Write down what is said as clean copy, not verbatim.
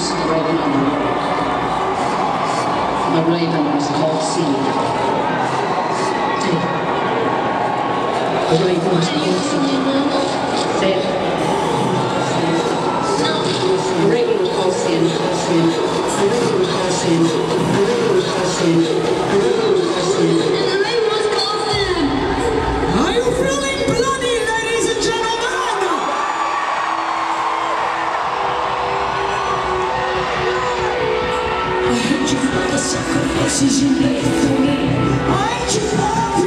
introduce the regular number. My regular is called C. The regular is called C. Say it. The regular is called C. The regular is called C. The regular is called C. The regular is called C. Are you feeling bloody, ladies and gentlemen? I hate you for the sacrifices you made for me. I hate you for